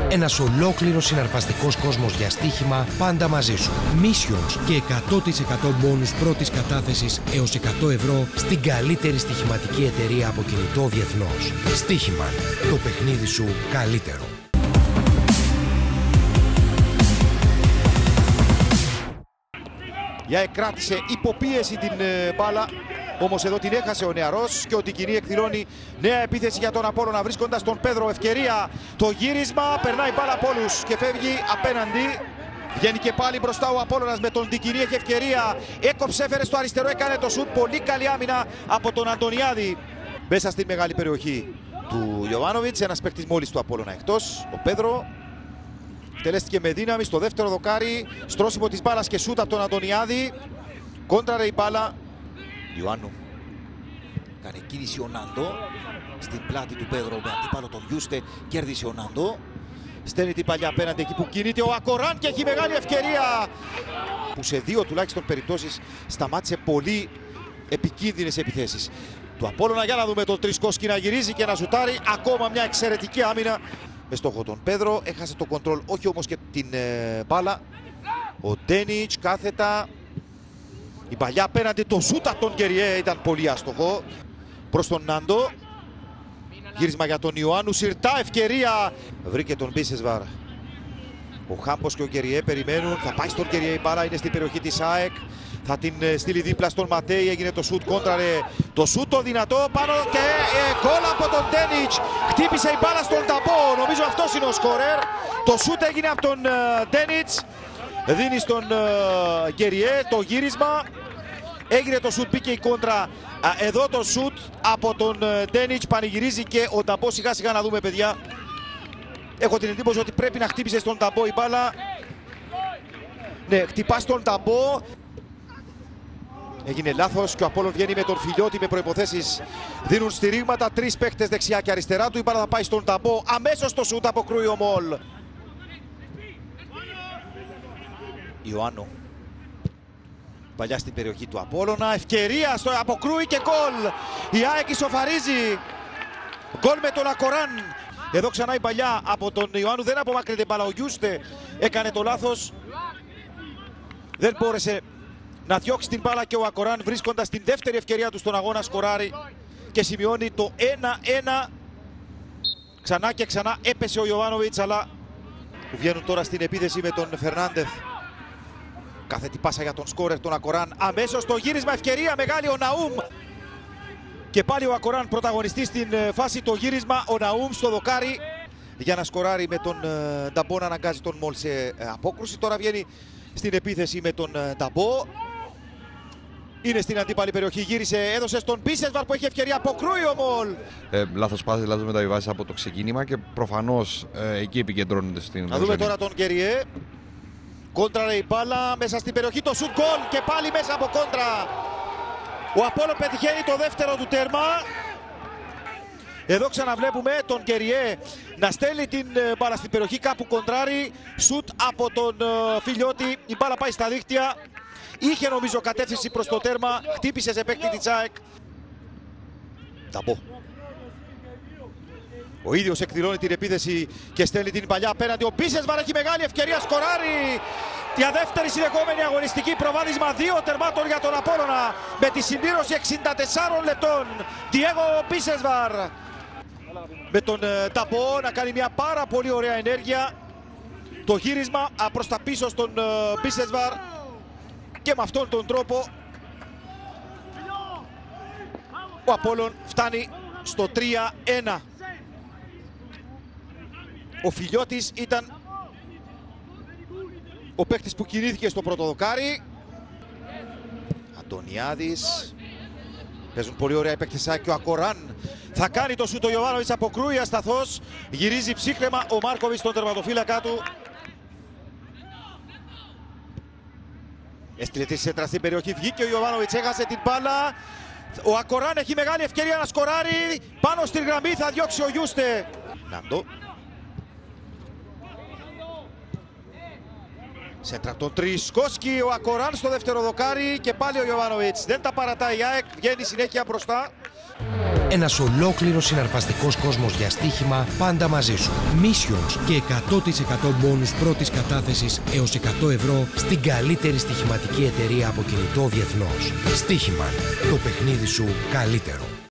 Ένας ολόκληρος συναρπαστικός κόσμος για στοίχημα πάντα μαζί σου. Missions και 100% μπόνους πρώτης κατάθεσης έως 100 ευρώ στην καλύτερη στοιχηματική εταιρεία από κινητό διεθνώς. Στοίχημαν. Το παιχνίδι σου καλύτερο. Η ΑΕΚ κράτησε υποπίεση την μπάλα, όμως εδώ την έχασε ο νεαρός και ο Τικινή εκδηλώνει νέα επίθεση για τον Απόλλωνα βρίσκοντας τον Πέδρο. Ευκαιρία, το γύρισμα, περνάει μπάλα από όλους και φεύγει απέναντι. Βγαίνει και πάλι μπροστά ο Απόλλωνας με τον Τικινή, έχει ευκαιρία, έκοψε, έφερε στο αριστερό, έκανε το σουτ, πολύ καλή άμυνα από τον Αντωνιάδη. Μέσα στην μεγάλη περιοχή του Ιωβάνοβιτς, ένας παίκτης μόλις του Απόλλωνα εκτός, ο Πέδρο. Τελέστηκε με δύναμη στο δεύτερο δοκάρι, στρώσιμο της μπάλας και σούτ από τον Αντωνιάδη. Κόντραρε η μπάλα. Ιωάννου. Κάνει κίνηση ο Νάντο στην πλάτη του Πέδρο με αντίπαλο τον Γιούστε. Κέρδισε ο Νάντο. Στέλνει την παλιά απέναντι εκεί που κινείται ο Ακοράν και έχει μεγάλη ευκαιρία. Που σε δύο τουλάχιστον περιπτώσεις σταμάτησε πολύ επικίνδυνες επιθέσεις του Απόλλωνα. Για να δούμε τον Τρισκόσκι να γυρίζει και να σουτάρει. Ακόμα μια εξαιρετική άμυνα με στόχο τον Πέδρο. Έχασε το κοντρόλ, όχι όμως και την μπάλα. Ο Ντένιτς κάθετα. Η παλιά απέναντι, το σούτ από τον Γκεριέ ήταν πολύ άστοχο. Προς τον Νάντο. Γύρισμα για τον Ιωάννου. Σιρτά ευκαιρία. Βρήκε τον Μπίσεσβαρ. Ο Χάμπος και ο Γκεριέ περιμένουν. Θα πάει στον Γκεριέ η μπάλα. Είναι στην περιοχή της ΑΕΚ. Θα την στείλει δίπλα στον Ματέι. Έγινε το σούτ, κόντραρε το σούτ το δυνατό πάνω και γκολ από τον Ντένιτς. Χτύπησε η μπάλα στον ταμπό. Νομίζω αυτός είναι ο σκόρερ. Το σούτ έγινε από τον Ντένιτς. Δίνει στον Γκεριέ το γύρισμα. Έγινε το σούτ, μπήκε η κόντρα. Εδώ το σούτ από τον Ντένιτς. Πανηγυρίζει και ο ταμπό. Σιγά σιγά να δούμε, παιδιά. Έχω την εντύπωση ότι πρέπει να χτύπησε στον ταμπό η μπάλα. Ναι, χτυπά στον ταμπό. Έγινε λάθος και ο Απόλλων βγαίνει με τον Φιλιώτη με προϋποθέσεις. Δίνουν στηρίγματα, τρεις παίκτες δεξιά και αριστερά του. Η μπάλα θα πάει στον ταμπό. Αμέσως το σούτ αποκρούει ο Μολ. Ιωάννου. Παλιά στην περιοχή του Απόλλωνα. Ευκαιρία στο αποκρούει και γκολ. Η ΑΕΚ ισοφαρίζει. Γκολ με τον Ακοράν. Εδώ ξανά η παλιά από τον Ιωάννου. Δεν απομάκρυνε μπάλα. Ο Γιούστε έκανε το λάθος. Δεν μπόρεσε να διώξει την μπάλα και ο Ακοράν βρίσκοντας την δεύτερη ευκαιρία του στον αγώνα σκοράρει και σημειώνει το 1-1. Ξανά και ξανά έπεσε ο Ιωβάνοβιτς, αλλά που βγαίνουν τώρα στην επίθεση με τον Φερνάντεθ. Κάθετη πάσα για τον σκόρερ τον Ακοράν. Αμέσως το γύρισμα, ευκαιρία μεγάλη ο Ναούμ. Και πάλι ο Ακοράν πρωταγωνιστής στην φάση, το γύρισμα. Ο Ναούμ στο δοκάρι για να σκοράρει με τον Νταμπό, να αναγκάζει τον Μολ σε απόκρουση. Τώρα βγαίνει στην επίθεση με τον Νταμπό. Είναι στην αντίπαλη περιοχή, γύρισε, έδωσε στον Μπίσεσβαρ που έχει ευκαιρία, αποκρούει ο Μολ. Λάθος πάση, λάθος μεταβιβάσεις από το ξεκίνημα και προφανώς εκεί επικεντρώνεται στην... Να δούμε τώρα τον Γκεριέ. Κόντραρε η μπάλα μέσα στην περιοχή, το σουτ γκολ και πάλι μέσα από κόντρα. Ο Απόλλων πετυχαίνει το δεύτερο του τέρμα. Εδώ ξαναβλέπουμε τον Γκεριέ να στέλνει την μπάλα στην περιοχή, κάπου κοντράρει. Σουτ από τον Φιλιώτη, η μπάλα πάει στα δίχτυα. Είχε νομίζω κατεύθυνση προς το τέρμα, χτύπησε σε παίκτη της ΑΕΚ. Ταμπό. Ο ίδιος εκδηλώνει την επίθεση και στέλνει την παλιά απέναντι. Ο Μπίσεσβαρ έχει μεγάλη ευκαιρία, σκοράρει. Για δεύτερη συνεχόμενη αγωνιστική, προβάδισμα 2 τερμάτων για τον Απόλλωνα με τη συμπλήρωση 64 λεπτών. Διέγο Μπίσεσβαρ με τον Ταμπό να κάνει μια πάρα πολύ ωραία ενέργεια. Το γύρισμα προς τα πίσω στον Μπίσεσβαρ. Και με αυτόν τον τρόπο ο Απόλλων φτάνει στο 3-1. Ο Φιλιώτης ήταν ο παίκτης που κινήθηκε στο πρώτο δοκάρι. Αντωνιάδης. Παίζουν πολύ ωραία οι παίκτες και ο Ακοράν θα κάνει το σούτ. Ο Ιωβάνοβιτς αποκρούει ασταθώς. Γυρίζει ψύχρεμα ο Μάρκοβιτς στον τερματοφύλακα του. Έστειλε τη σέντρα στην περιοχή, βγήκε ο Ιωβάνοβιτς, έχασε την μπάλα. Ο Ακοράν έχει μεγάλη ευκαιρία να σκοράρει. Πάνω στην γραμμή θα διώξει ο Γιούστε. Νάντο. Σέντρα τον Τρισκόσκι, ο Ακοράν στο δεύτερο δοκάρι και πάλι ο Ιωβάνοβιτς. Δεν τα παρατάει η ΑΕΚ, βγαίνει συνέχεια μπροστά. Ένας ολόκληρος συναρπαστικός κόσμος για στοίχημα πάντα μαζί σου. Missions και 100% μπόνους πρώτης κατάθεσης έως 100 ευρώ στην καλύτερη στοιχηματική εταιρεία από κινητό διεθνώς. Στοίχημαν. Το παιχνίδι σου καλύτερο.